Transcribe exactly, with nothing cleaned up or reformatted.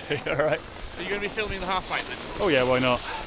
Alright. Are you going to be filming the half pipe then? Oh yeah, why not?